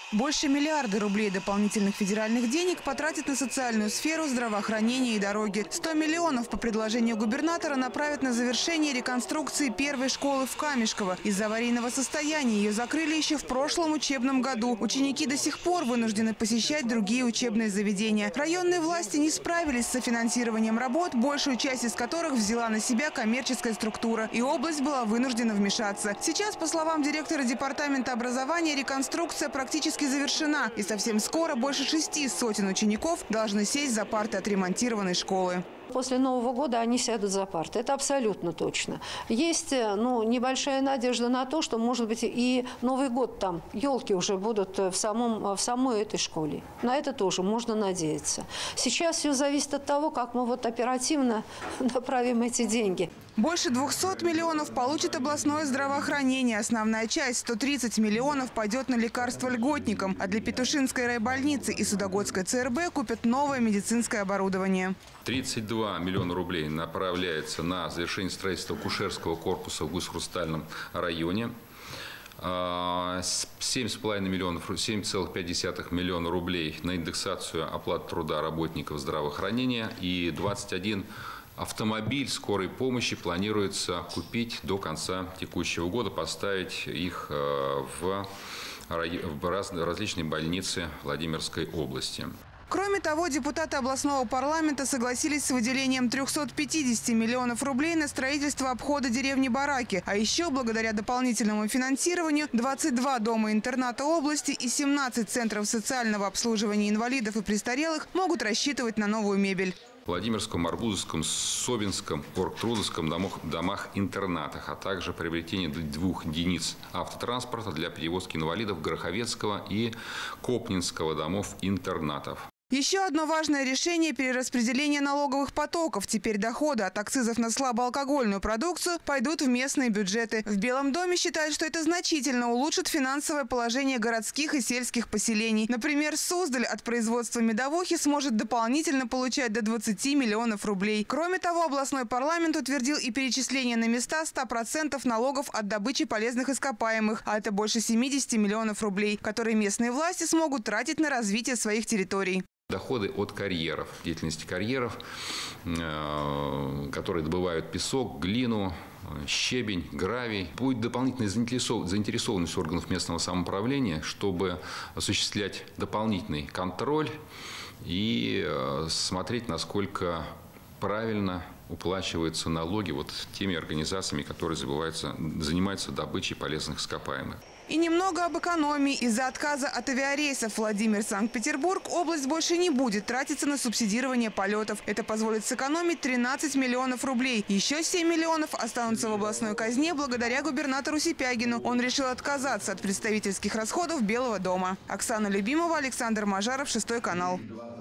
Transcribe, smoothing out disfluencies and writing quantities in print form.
Больше миллиарда рублей дополнительных федеральных денег потратят на социальную сферу, здравоохранение и дороги. 100 миллионов по предложению губернатора направят на завершение реконструкции первой школы в Камешково. Из-за аварийного состояния ее закрыли еще в прошлом учебном году. Ученики до сих пор вынуждены посещать другие учебные заведения. Районные власти не справились с софинансированием работ, большую часть из которых взяла на себя коммерческая структура. И область была вынуждена вмешаться. Сейчас, по словам директора департамента образования, реконструкция практически завершена. И совсем скоро больше 600 учеников должны сесть за парты отремонтированной школы. После Нового года они сядут за парты. Это абсолютно точно. Есть небольшая надежда на то, что, может быть, и Новый год там, елки уже будут в самой этой школе. На это тоже можно надеяться. Сейчас все зависит от того, как мы оперативно направим эти деньги. Больше 200 миллионов получит областное здравоохранение. Основная часть, 130 миллионов, пойдет на лекарства льготникам. А для Петушинской райбольницы и Судогодской ЦРБ купят новое медицинское оборудование. 32 миллиона рублей направляется на завершение строительства акушерского корпуса в Гусь-Хрустальном районе. 7,5 миллиона рублей на индексацию оплаты труда работников здравоохранения и 21 автомобиль скорой помощи планируется купить до конца текущего года, поставить их в различные больницы Владимирской области. Кроме того, депутаты областного парламента согласились с выделением 350 миллионов рублей на строительство обхода деревни Бараки. А еще, благодаря дополнительному финансированию, 22 дома-интерната области и 17 центров социального обслуживания инвалидов и престарелых могут рассчитывать на новую мебель. В Владимирском, Арбузовском, Собинском, Оргтрудовском домах-интернатах, а также приобретение 2 единиц автотранспорта для перевозки инвалидов Гороховецкого и Копнинского домов-интернатов. Еще одно важное решение – перераспределение налоговых потоков. Теперь доходы от акцизов на слабоалкогольную продукцию пойдут в местные бюджеты. В Белом доме считают, что это значительно улучшит финансовое положение городских и сельских поселений. Например, Суздаль от производства медовухи сможет дополнительно получать до 20 миллионов рублей. Кроме того, областной парламент утвердил и перечисление на места 100% налогов от добычи полезных ископаемых, а это больше 70 миллионов рублей, которые местные власти смогут тратить на развитие своих территорий. Доходы от карьеров, деятельности карьеров, которые добывают песок, глину, щебень, гравий. Будет дополнительная заинтересованность органов местного самоуправления, чтобы осуществлять дополнительный контроль и смотреть, насколько правильно уплачиваются налоги теми организациями, которые занимаются добычей полезных ископаемых. И немного об экономии. Из-за отказа от авиарейсов Владимир-Санкт-Петербург область больше не будет тратиться на субсидирование полетов. Это позволит сэкономить 13 миллионов рублей. Еще 7 миллионов останутся в областной казне благодаря губернатору Сипягину. Он решил отказаться от представительских расходов Белого дома. Оксана Любимова, Александр Мажаров, 6 канал.